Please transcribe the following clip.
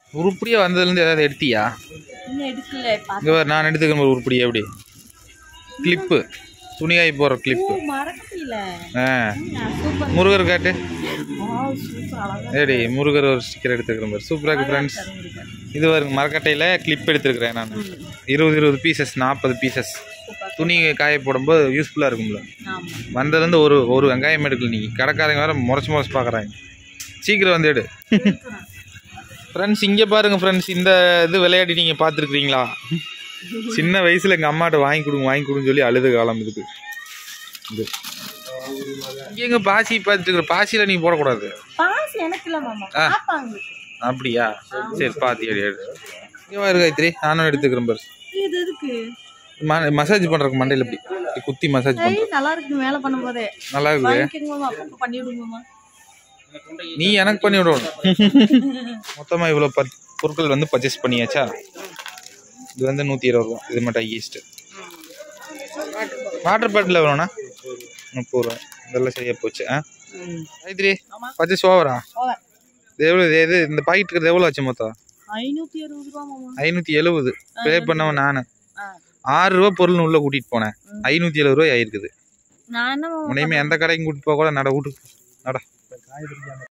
உருப்படியாக வந்ததுலேருந்து ஏதாவது எடுத்தியா? இங்கே நான் எடுத்துக்கிற ஒரு உருப்படியா? எப்படி கிளிப்பு, துணிகாய் போடுற கிளிப்பு. முருகர் காட்டு. ஏடி முருகர் ஒரு ஸ்டிக்கர் எடுத்துக்கிறேன் பாரு. சூப்பராக இருக்குது ஃப்ரெண்ட்ஸ். இது வருங்க மரக்கட்டையில் கிளிப் எடுத்துருக்கிறேன் நான். 20 பீசஸ், 40 பீசஸ். துணி காய போடும்போது யூஸ்ஃபுல்லாக இருக்கும்ல. வந்ததுலேருந்து ஒரு வெங்காயம் எடுக்கல. நீங்கள் கடைக்காரங்க வேறு முறைச்சி பார்க்குறாங்க. சீக்கிரம் வந்து எடு ஃப்ரெண்ட்ஸ். இங்கே பாருங்கள் ஃப்ரெண்ட்ஸ், இந்த இது விளையாடி நீங்கள் பார்த்துருக்குறீங்களா? சின்ன வயசில் எங்கள் அம்மாட்ட வாங்கி கொடுன்னு சொல்லி அழுது காலம் இதுக்கு. இது இங்கே பாசி பார்த்துருக்குற பாசியில் நீங்கள் போடக்கூடாது. அப்படியா? சரி பாத்தி அடி எடு. இங்கே பாரு காயத்ரி, நானும் எடுத்துக்கிறேன் பாரு. மசாஜ் பண்ணுறக்கு மண்டையில் இப்படி குத்தி மசாஜ் பண்ணுறேன். நல்லா இருக்கு. நீ எனக்கு பண்ணி விடணும். மொத்தமாக இவ்வளோ பொருட்கள் வந்து பர்ச்சேஸ் பண்ணியாச்சா? இது வந்து 120 ரூபா. இது மட்டும் ஈஸ்ட்டு. வாட்டர் பாட்டில் எவ்வளோண்ணா? 30 ரூபா. இதெல்லாம் சரியாக போச்சு. காயத்ரி பர்ச்சேஸ் ஓவரா? இது எவ்வளோ? இது இந்த பாக்கெட்டுக்கு எவ்வளோ ஆச்சு மொத்தம்? 570. பே பண்ணவன் நான் 6 ரூபா பொருள்னு உள்ளே கூட்டிகிட்டு போனேன். 570 ரூபாய் ஆயிருக்குது. உடனே எந்த கடைக்கும் கூட்டிட்டு போக கூட நட வீட்டுக்கு நட.